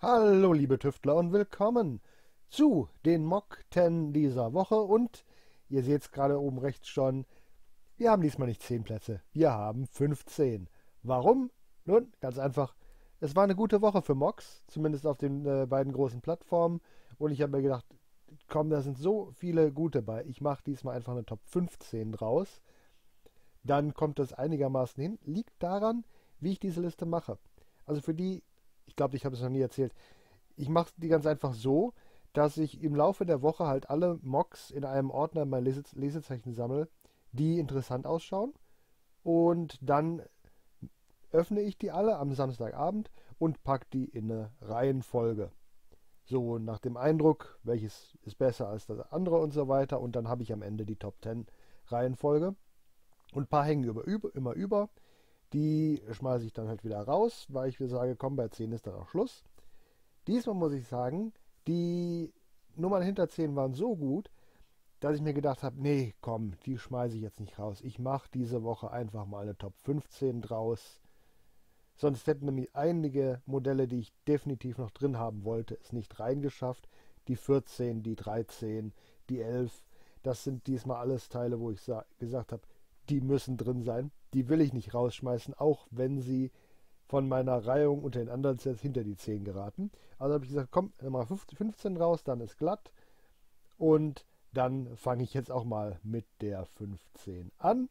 Hallo liebe Tüftler und willkommen zu den Mock 10 dieser Woche und ihr seht es gerade oben rechts schon, wir haben diesmal nicht 10 Plätze, wir haben 15. Warum? Nun, ganz einfach, es war eine gute Woche für Mocks, zumindest auf den beiden großen Plattformen und ich habe mir gedacht, komm, da sind so viele gute bei, ich mache diesmal einfach eine Top 15 draus, dann kommt das einigermaßen hin, liegt daran, wie ich diese Liste mache. Also für die, ich glaube, ich habe es noch nie erzählt, ich mache die ganz einfach so, dass ich im Laufe der Woche halt alle Mocks in einem Ordner in mein Lesezeichen sammle, die interessant ausschauen. Und dann öffne ich die alle am Samstagabend und packe die in eine Reihenfolge. So nach dem Eindruck, welches ist besser als das andere und so weiter. Und dann habe ich am Ende die Top 10 Reihenfolge. Und ein paar hängen immer über. Die schmeiße ich dann halt wieder raus, weil ich mir sage, komm, bei 10 ist dann auch Schluss. Diesmal muss ich sagen, die Nummern hinter 10 waren so gut, dass ich mir gedacht habe, nee, komm, die schmeiße ich jetzt nicht raus. Ich mache diese Woche einfach mal eine Top 15 draus. Sonst hätten nämlich einige Modelle, die ich definitiv noch drin haben wollte, es nicht reingeschafft. Die 14, die 13, die 11, das sind diesmal alles Teile, wo ich gesagt habe, die müssen drin sein. Die will ich nicht rausschmeißen, auch wenn sie von meiner Reihung unter den anderen Sets hinter die 10 geraten. Also habe ich gesagt, komm, dann mal 15 raus, dann ist glatt. Und dann fange ich jetzt auch mal mit der 15 an.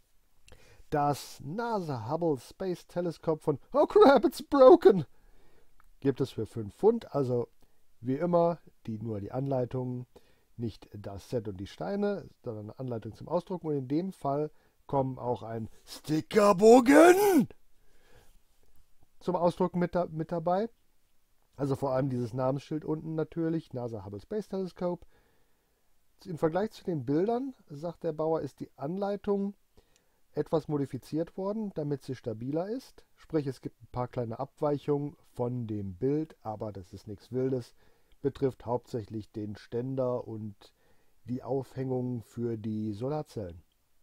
Das NASA Hubble Space Telescope von Oh crap, it's broken! Gibt es für 5 Pfund. Also wie immer, nur die Anleitungen, nicht das Set und die Steine, sondern eine Anleitung zum Ausdrucken. Und in dem Fall kommen auch ein Stickerbogen zum Ausdrucken mit dabei. Also vor allem dieses Namensschild unten natürlich, NASA Hubble Space Telescope. Im Vergleich zu den Bildern, sagt der Bauer, ist die Anleitung etwas modifiziert worden, damit sie stabiler ist. Sprich, es gibt ein paar kleine Abweichungen von dem Bild, aber das ist nichts Wildes. Betrifft hauptsächlich den Ständer und die Aufhängung für die Solarzellen.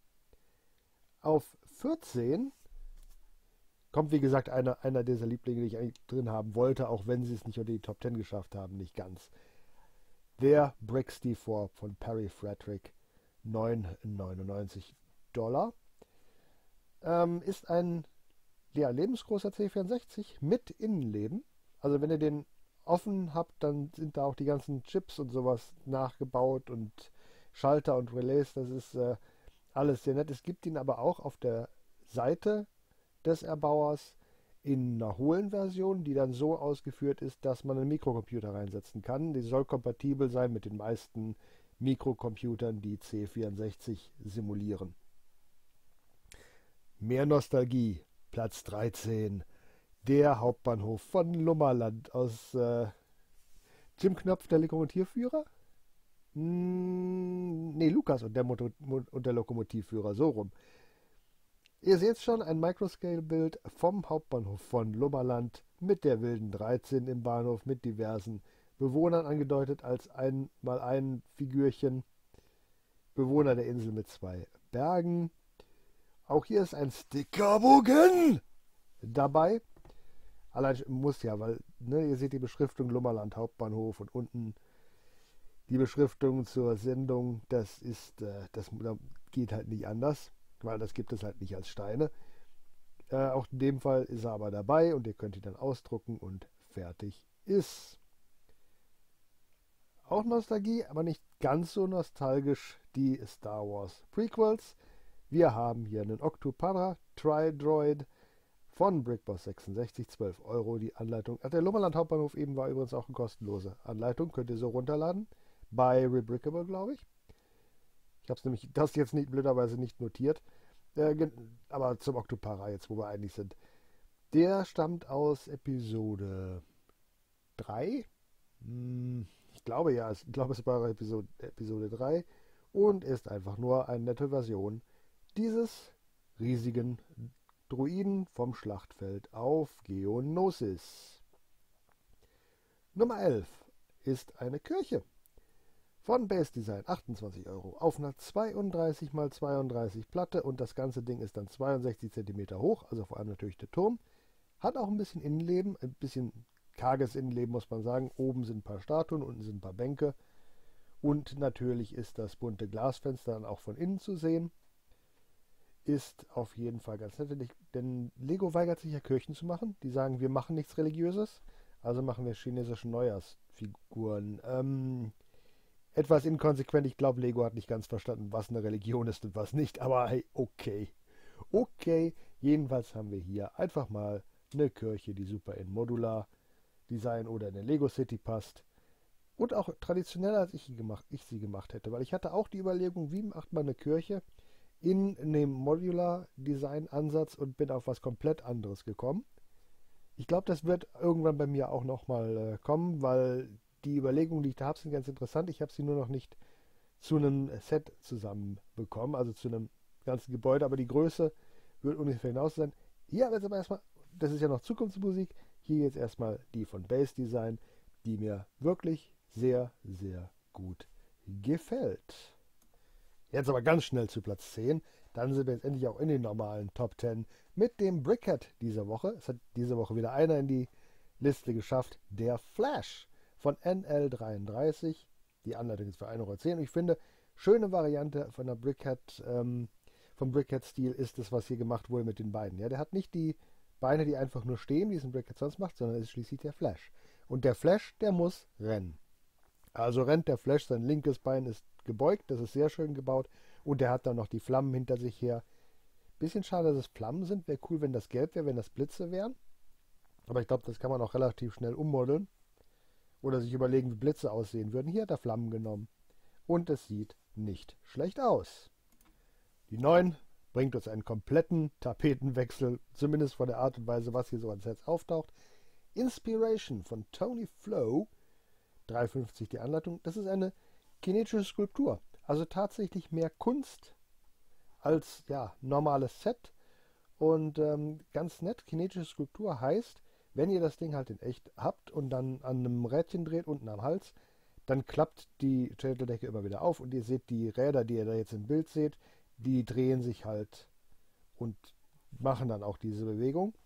Auf 14 kommt, wie gesagt, einer dieser Lieblinge, die ich eigentlich drin haben wollte, auch wenn sie es nicht unter die Top 10 geschafft haben, nicht ganz. Der Brixty 4 von Perry Frederick, 9,99 $. Ist ein lebensgroßer C64 mit Innenleben. Also wenn ihr den offen habt, dann sind da auch die ganzen Chips und sowas nachgebaut und Schalter und Relais. Das ist alles sehr nett. Es gibt ihn aber auch auf der Seite des Erbauers in einer hohlen Version, die dann so ausgeführt ist, dass man einen Mikrocomputer reinsetzen kann. Die soll kompatibel sein mit den meisten Mikrocomputern, die C64 simulieren. Mehr Nostalgie, Platz 13, der Hauptbahnhof von Lummerland aus Jim Knopf, der Lokomotivführer? Nee, Lukas und der Lokomotivführer, so rum. Ihr seht schon, ein Microscale-Bild vom Hauptbahnhof von Lummerland mit der wilden 13 im Bahnhof mit diversen Bewohnern angedeutet als einmal ein Figürchen. Bewohner der Insel mit 2 Bergen. Auch hier ist ein Stickerbogen dabei. Allein muss ja, weil ihr seht die Beschriftung Lummerland Hauptbahnhof und unten die Beschriftung zur Sendung. Das geht halt nicht anders, weil das gibt es halt nicht als Steine. Auch in dem Fall ist er aber dabei und ihr könnt ihn dann ausdrucken und fertig ist. Auch Nostalgie, aber nicht ganz so nostalgisch, die Star Wars Prequels. Wir haben hier einen Octopara Tri-Droid von Brickboss 66, 12 €. Die Anleitung, der Lummerland Hauptbahnhof eben war übrigens auch eine kostenlose Anleitung, könnt ihr so runterladen. Bei Rebrickable, glaube ich. Ich habe es nämlich das jetzt nicht blöderweise nicht notiert. Aber zum Octopara jetzt, wo wir eigentlich sind. Der stammt aus Episode 3. Ich glaube ja, ich glaube es war Episode 3 und ist einfach nur eine nette Version dieses riesigen Druiden vom Schlachtfeld auf Geonosis. Nummer 11 ist eine Kirche von Base Design, 28 € auf einer 32×32 Platte und das ganze Ding ist dann 62 cm hoch, also vor allem natürlich der Turm. Hat auch ein bisschen Innenleben, ein bisschen karges Innenleben, muss man sagen. Oben sind ein paar Statuen, unten sind ein paar Bänke. Und natürlich ist das bunte Glasfenster dann auch von innen zu sehen. Ist auf jeden Fall ganz nett, denn Lego weigert sich ja Kirchen zu machen. Die sagen, wir machen nichts Religiöses, also machen wir chinesische Neujahrsfiguren. Etwas inkonsequent, ich glaube, Lego hat nicht ganz verstanden, was eine Religion ist und was nicht, aber hey, okay. Okay, jedenfalls haben wir hier einfach mal eine Kirche, die super in Modular-Design oder in eine Lego City passt. Und auch traditioneller, als ich sie gemacht hätte, weil ich hatte auch die Überlegung, wie macht man eine Kirche in einem Modular-Design-Ansatz und bin auf was komplett anderes gekommen. Ich glaube, das wird irgendwann bei mir auch nochmal kommen, weil die Überlegungen, die ich da habe, sind ganz interessant. Ich habe sie nur noch nicht zu einem Set zusammenbekommen, also zu einem ganzen Gebäude, aber die Größe wird ungefähr hinaus sein. Hier aber jetzt aber erstmal, das ist ja noch Zukunftsmusik, hier jetzt erstmal die von Base Design, die mir wirklich sehr, sehr gut gefällt. Jetzt aber ganz schnell zu Platz 10. Dann sind wir jetzt endlich auch in den normalen Top 10 mit dem Brickhead dieser Woche. Es hat diese Woche wieder einer in die Liste geschafft. Der Flash von NL33. Die Anleitung ist für 1,10 Euro. Und ich finde, schöne Variante von der Brickhead, vom Brickhead-Stil ist es, was hier gemacht wurde mit den Beinen. Ja, der hat nicht die Beine, die einfach nur stehen, wie es ein Brickhead sonst macht, sondern es ist schließlich der Flash. Und der Flash, der muss rennen. Also rennt der Flash, sein linkes Bein ist gebeugt, das ist sehr schön gebaut. Und der hat dann noch die Flammen hinter sich her. Bisschen schade, dass es Flammen sind. Wäre cool, wenn das gelb wäre, wenn das Blitze wären. Aber ich glaube, das kann man auch relativ schnell ummodeln. Oder sich überlegen, wie Blitze aussehen würden. Hier hat er Flammen genommen. Und es sieht nicht schlecht aus. Die 9 bringt uns einen kompletten Tapetenwechsel. Zumindest von der Art und Weise, was hier so an Sets auftaucht. Inspiration von Tony Flow. 3,50 die Anleitung. Das ist eine kinetische Skulptur. Also tatsächlich mehr Kunst als ja, normales Set. Und ganz nett, kinetische Skulptur heißt, wenn ihr das Ding halt in echt habt und dann an einem Rädchen dreht, unten am Hals, dann klappt die Schädeldecke immer wieder auf und ihr seht die Räder, die ihr da jetzt im Bild seht, die drehen sich halt und machen dann auch diese Bewegung.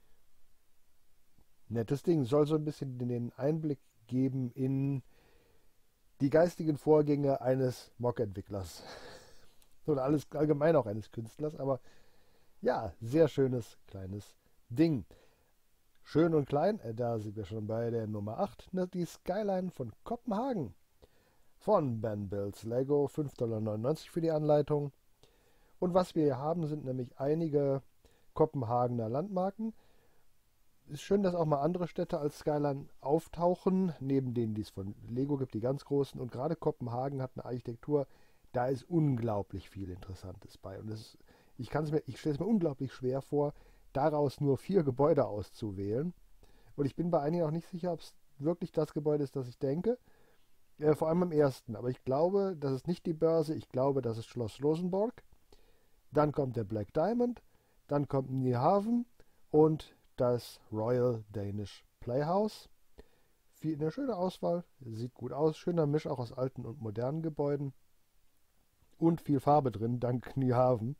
Nettes Ding, soll so ein bisschen den Einblick geben in die geistigen Vorgänge eines Mock-Entwicklers. Oder alles allgemein auch eines Künstlers, aber ja, sehr schönes kleines Ding. Schön und klein, da sind wir schon bei der Nummer 8, ne, die Skyline von Kopenhagen. Von Ben Builds Lego, 5,99 $ für die Anleitung. Und was wir hier haben, sind nämlich einige Kopenhagener Landmarken. Ist schön, dass auch mal andere Städte als Skyline auftauchen, neben denen, die es von Lego gibt, die ganz großen. Und gerade Kopenhagen hat eine Architektur, da ist unglaublich viel Interessantes bei. Und ich stelle es mir unglaublich schwer vor, daraus nur 4 Gebäude auszuwählen. Und ich bin bei einigen auch nicht sicher, ob es wirklich das Gebäude ist, das ich denke. Vor allem im ersten. Aber ich glaube, das ist nicht die Börse. Ich glaube, das ist Schloss Rosenborg. Dann kommt der Black Diamond. Dann kommt Nyhavn und das Royal Danish Playhouse. Eine schöne Auswahl. Sieht gut aus. Schöner Misch auch aus alten und modernen Gebäuden. Und viel Farbe drin, dank Nyhavn.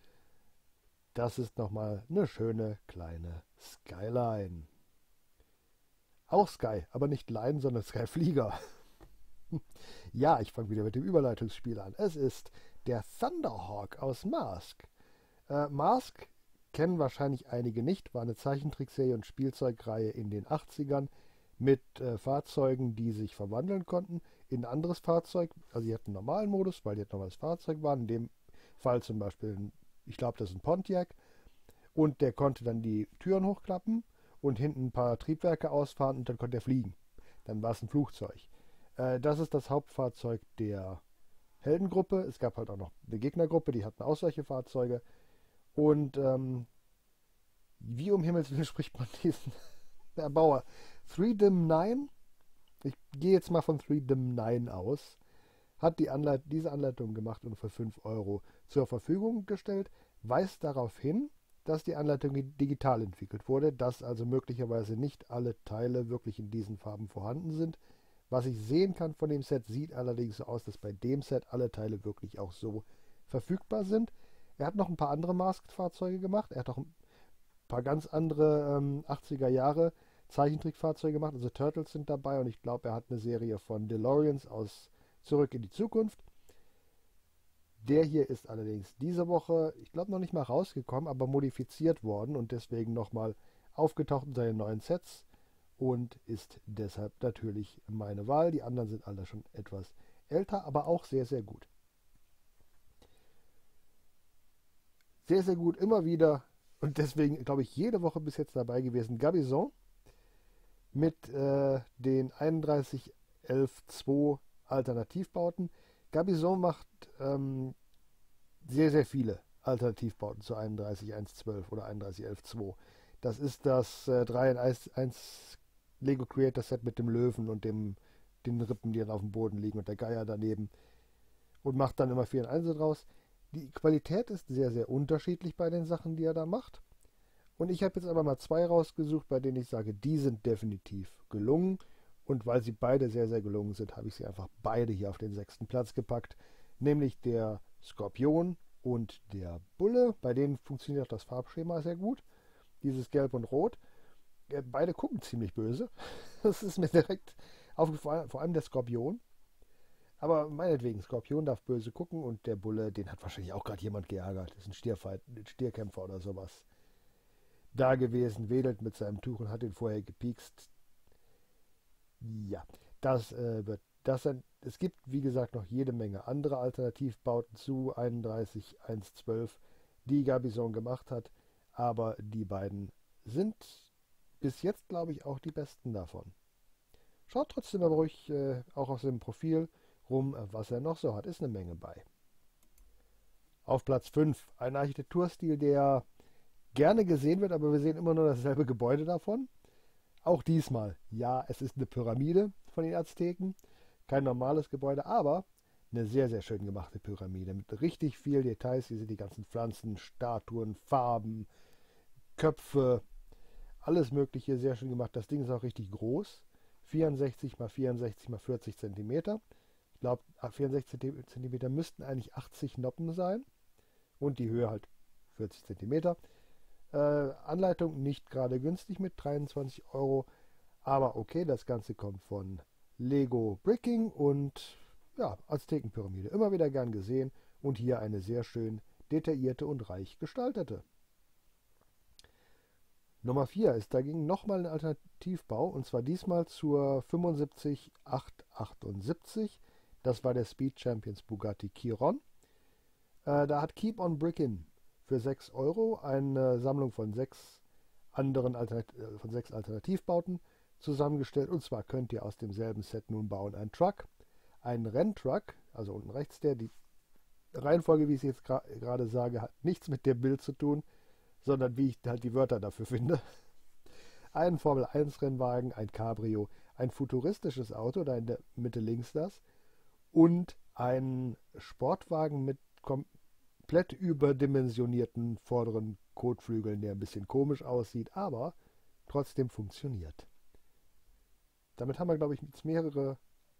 Das ist nochmal eine schöne kleine Skyline. Auch Sky, aber nicht Line, sondern Sky Flieger. Ja, ich fange wieder mit dem Überleitungsspiel an. Es ist der Thunderhawk aus Mask. Mask kennen wahrscheinlich einige nicht, war eine Zeichentrickserie und Spielzeugreihe in den 80ern mit Fahrzeugen, die sich verwandeln konnten in ein anderes Fahrzeug. Also die hatten einen normalen Modus, weil die ein normales Fahrzeug waren. In dem Fall zum Beispiel, ich glaube, das ist ein Pontiac. Und der konnte dann die Türen hochklappen und hinten ein paar Triebwerke ausfahren und dann konnte er fliegen. Dann war es ein Flugzeug. Das ist das Hauptfahrzeug der Heldengruppe. Es gab halt auch noch eine Gegnergruppe, die hatten auch solche Fahrzeuge. Und wie um Himmels Willen spricht man diesen Erbauer? 3Dim9, ich gehe jetzt mal von 3Dim9 aus, hat diese Anleitung gemacht und für 5 Euro zur Verfügung gestellt, weist darauf hin, dass die Anleitung digital entwickelt wurde, dass also möglicherweise nicht alle Teile wirklich in diesen Farben vorhanden sind. Was ich sehen kann von dem Set, sieht allerdings so aus, dass bei dem Set alle Teile wirklich auch so verfügbar sind. Er hat noch ein paar andere Masked-Fahrzeuge gemacht. Er hat auch ein paar ganz andere 80er Jahre Zeichentrickfahrzeuge gemacht. Also Turtles sind dabei und ich glaube, er hat eine Serie von DeLoreans aus Zurück in die Zukunft. Der hier ist allerdings diese Woche, ich glaube, noch nicht mal rausgekommen, aber modifiziert worden und deswegen nochmal aufgetaucht in seinen neuen Sets und ist deshalb natürlich meine Wahl. Die anderen sind alle schon etwas älter, aber auch sehr, sehr gut. Sehr, sehr gut, immer wieder und deswegen, glaube ich, jede Woche bis jetzt dabei gewesen. Gabizon mit den 3111.2 Alternativbauten. Gabizon macht sehr, sehr viele Alternativbauten zu 31.1.12 oder 31.11.2. Das ist das 3 in 1 Lego Creator Set mit dem Löwen und den Rippen, die dann auf dem Boden liegen und der Geier daneben und macht dann immer 4 in 1 draus. Die Qualität ist sehr, sehr unterschiedlich bei den Sachen, die er da macht. Und ich habe jetzt aber mal zwei rausgesucht, bei denen ich sage, die sind definitiv gelungen. Und weil sie beide sehr, sehr gelungen sind, habe ich sie einfach beide hier auf den 6. Platz gepackt. Nämlich der Skorpion und der Bulle. Bei denen funktioniert das Farbschema sehr gut. Dieses Gelb und Rot. Beide gucken ziemlich böse. Das ist mir direkt aufgefallen, vor allem der Skorpion. Aber meinetwegen, Skorpion darf böse gucken und der Bulle, den hat wahrscheinlich auch gerade jemand geärgert. Das ist ein Stierkämpfer oder sowas. Da gewesen, wedelt mit seinem Tuch und hat ihn vorher gepiekst. Ja, das wird das sein. Es gibt, wie gesagt, noch jede Menge andere Alternativbauten zu 31.1.12, die Gabizon gemacht hat. Aber die beiden sind bis jetzt, glaube ich, auch die besten davon. Schaut trotzdem aber ruhig auch auf seinem Profil rum, was er noch so hat. Ist eine Menge bei. Auf Platz 5 ein Architekturstil, der gerne gesehen wird, aber wir sehen immer nur dasselbe Gebäude davon. Auch diesmal, ja, es ist eine Pyramide von den Azteken. Kein normales Gebäude, aber eine sehr, sehr schön gemachte Pyramide mit richtig viel Details. Hier sind die ganzen Pflanzen, Statuen, Farben, Köpfe, alles Mögliche, sehr schön gemacht. Das Ding ist auch richtig groß. 64 mal 64 mal 40 Zentimeter. Ich glaube, 64 Zentimeter müssten eigentlich 80 Noppen sein. Und die Höhe halt 40 Zentimeter. Anleitung nicht gerade günstig mit 23 Euro. Aber okay, das Ganze kommt von Lego Bricking und ja, Aztekenpyramide. Immer wieder gern gesehen. Und hier eine sehr schön detaillierte und reich gestaltete. Nummer 4 ist dagegen nochmal ein Alternativbau und zwar diesmal zur 75878. Das war der Speed Champions Bugatti Chiron. Da hat Keep on Brickin' für 6 Euro eine Sammlung von sechs Alternativbauten zusammengestellt. Und zwar könnt ihr aus demselben Set nun bauen einen Truck, einen Renntruck, also unten rechts die Reihenfolge, wie ich es jetzt gerade sage, hat nichts mit dem Bild zu tun, sondern wie ich halt die Wörter dafür finde. Einen Formel-1-Rennwagen, ein Cabrio, ein futuristisches Auto, da in der Mitte links das, und ein Sportwagen mit komplett überdimensionierten vorderen Kotflügeln, der ein bisschen komisch aussieht, aber trotzdem funktioniert. Damit haben wir, glaube ich, jetzt mehrere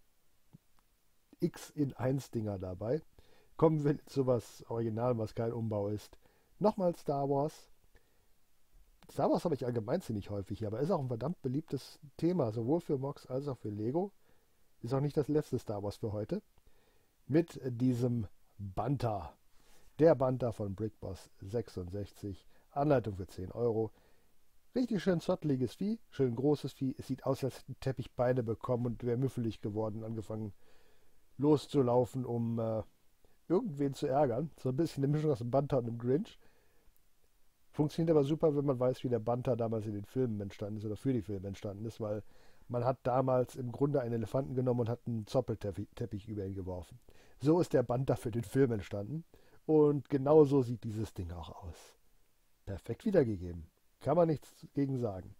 X in 1 Dinger dabei. Kommen wir zu was Original, was kein Umbau ist. Nochmal Star Wars. Star Wars habe ich allgemein ziemlich häufig hier, aber ist auch ein verdammt beliebtes Thema, sowohl für Mox als auch für Lego. Ist auch nicht das letzte Star Wars für heute. Mit diesem Banta. Der Banta von Brickboss 66. Anleitung für 10 Euro. Richtig schön zotteliges Vieh, schön großes Vieh. Es sieht aus, als hätte ein Teppich Beine bekommen und wäre müffelig geworden, angefangen loszulaufen, um irgendwen zu ärgern. So ein bisschen eine Mischung aus einem Banta und einem Grinch. Funktioniert aber super, wenn man weiß, wie der Banta damals in den Filmen entstanden ist oder für die Filme entstanden ist, weil man hat damals im Grunde einen Elefanten genommen und hat einen Zoppelteppich über ihn geworfen. So ist der Banta für den Film entstanden und genau so sieht dieses Ding auch aus. Perfekt wiedergegeben. Kann man nichts gegen sagen.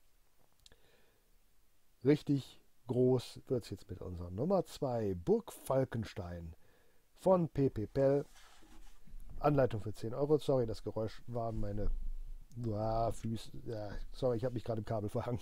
Richtig groß wird es jetzt mit unserer Nummer 2, Burg Falkenstein von PP Pell. Anleitung für 10 Euro. Sorry, das Geräusch waren meine Füße. Ja, sorry, ich habe mich gerade im Kabel verhangen.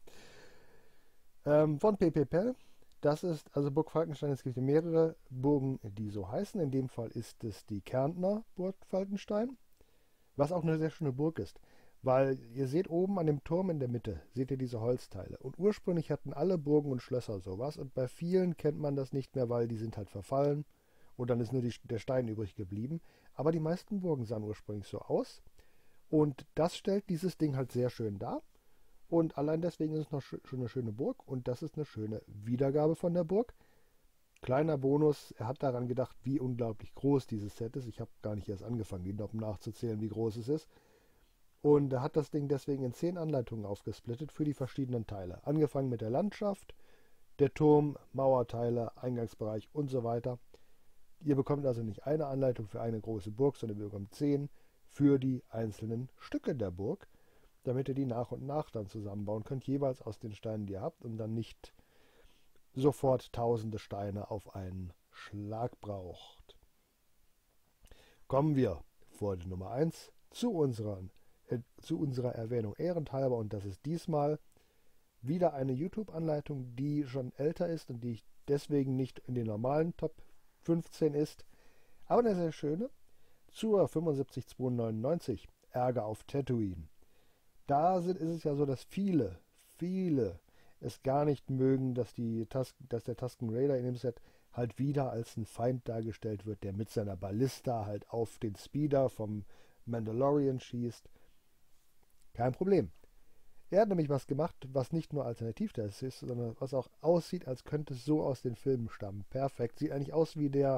Von PP Pell. Das ist also Burg Falkenstein. Es gibt mehrere Burgen, die so heißen. In dem Fall ist es die Kärntner Burg Falkenstein, was auch eine sehr schöne Burg ist. Weil ihr seht oben an dem Turm in der Mitte, seht ihr diese Holzteile. Und ursprünglich hatten alle Burgen und Schlösser sowas. Und bei vielen kennt man das nicht mehr, weil die sind halt verfallen. Und dann ist nur der Stein übrig geblieben. Aber die meisten Burgen sahen ursprünglich so aus. Und das stellt dieses Ding halt sehr schön dar. Und allein deswegen ist es noch schon eine schöne Burg. Und das ist eine schöne Wiedergabe von der Burg. Kleiner Bonus, er hat daran gedacht, wie unglaublich groß dieses Set ist. Ich habe gar nicht erst angefangen, die Noppen nachzuzählen, wie groß es ist. Und er hat das Ding deswegen in 10 Anleitungen aufgesplittet für die verschiedenen Teile. Angefangen mit der Landschaft, der Turm, Mauerteile, Eingangsbereich und so weiter. Ihr bekommt also nicht eine Anleitung für eine große Burg, sondern ihr bekommt 10 für die einzelnen Stücke der Burg, damit ihr die nach und nach dann zusammenbauen könnt, jeweils aus den Steinen, die ihr habt, und dann nicht sofort tausende Steine auf einen Schlag braucht. Kommen wir vor der Nummer 1 zu unserer Erwähnung ehrenthalber, und das ist diesmal wieder eine YouTube-Anleitung, die schon älter ist und die ich deswegen nicht in den normalen Top 15 ist, aber eine sehr schöne, zur 75299, Ärger auf Tatooine. Ist es ja so, dass viele es gar nicht mögen, dass der Tusken Raider in dem Set halt wieder als ein Feind dargestellt wird, der mit seiner Ballista halt auf den Speeder vom Mandalorian schießt. Kein Problem. Er hat nämlich was gemacht, was nicht nur alternativ das ist, sondern was auch aussieht, als könnte es so aus den Filmen stammen. Perfekt. Sieht eigentlich aus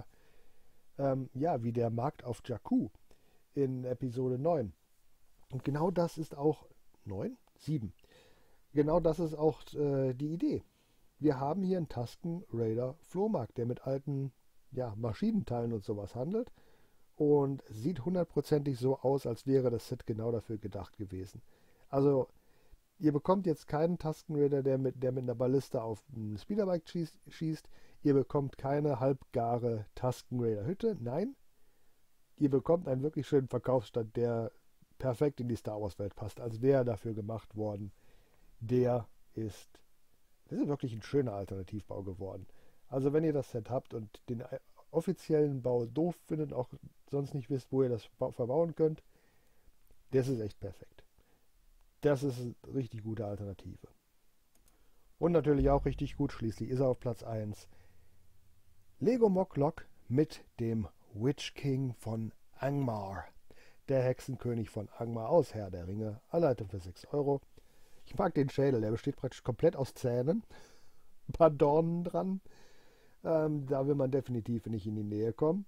wie der Markt auf Jakku in Episode 9. Und genau das ist auch 9? 7. Genau das ist auch die Idee. Wir haben hier einen Tusken Raider Flohmarkt, der mit alten Maschinenteilen und sowas handelt und sieht hundertprozentig so aus, als wäre das Set genau dafür gedacht gewesen. Also, ihr bekommt jetzt keinen Tusken Raider, der mit einer Ballista auf ein Speederbike schießt. Ihr bekommt keine halbgare Tusken Raider Hütte. Nein, ihr bekommt einen wirklich schönen Verkaufsstand, der perfekt in die Star Wars Welt passt, als wäre er dafür gemacht worden. Der ist, das ist wirklich ein schöner Alternativbau geworden. Also wenn ihr das Set habt und den offiziellen Bau doof findet, auch sonst nicht wisst, wo ihr das verbauen könnt, das ist echt perfekt. Das ist eine richtig gute Alternative. Und natürlich auch richtig gut, schließlich ist er auf Platz 1. Lego Mock-Lock mit dem Witch King von Angmar. Der Hexenkönig von Angmar aus Herr der Ringe. Anleitung für 6 Euro. Ich mag den Schädel, der besteht praktisch komplett aus Zähnen. Ein paar Dornen dran. Da will man definitiv nicht in die Nähe kommen.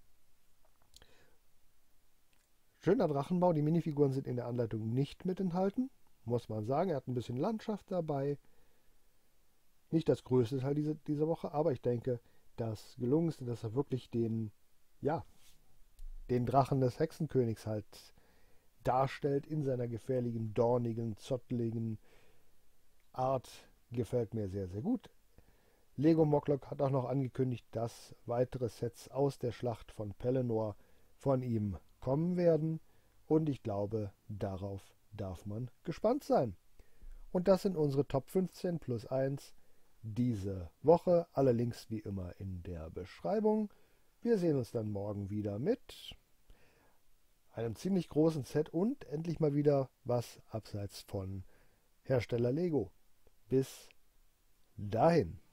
Schöner Drachenbau, die Minifiguren sind in der Anleitung nicht mit enthalten. Muss man sagen, er hat ein bisschen Landschaft dabei. Nicht das größte Teil dieser Woche, aber ich denke, das Gelungenste, dass er wirklich den Drachen des Hexenkönigs halt darstellt in seiner gefährlichen, dornigen, zotteligen Art, gefällt mir sehr, sehr gut. Lego Mock-Lock hat auch noch angekündigt, dass weitere Sets aus der Schlacht von Pelennor von ihm kommen werden. Und ich glaube, darauf darf man gespannt sein. Und das sind unsere Top 15 plus 1 diese Woche. Alle Links wie immer in der Beschreibung. Wir sehen uns dann morgen wieder mit einem ziemlich großen Set und endlich mal wieder was abseits von Hersteller Lego. Bis dahin.